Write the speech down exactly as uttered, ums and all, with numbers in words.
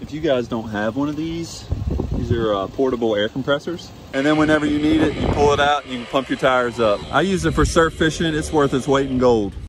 If you guys don't have one of these, these are uh, portable air compressors. And then whenever you need it, you pull it out and you can pump your tires up. I use it for surf fishing. It's worth its weight in gold.